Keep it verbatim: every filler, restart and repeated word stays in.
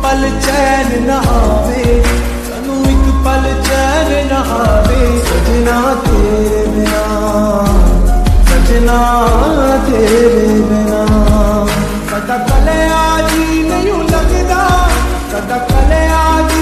पल चैन न आवे, सानू एक पल चैन न आवे। सजना तेरे बिना, सजना तेरे बिना कदा कलिया जी नहीं लगदा, कदा कलिया जी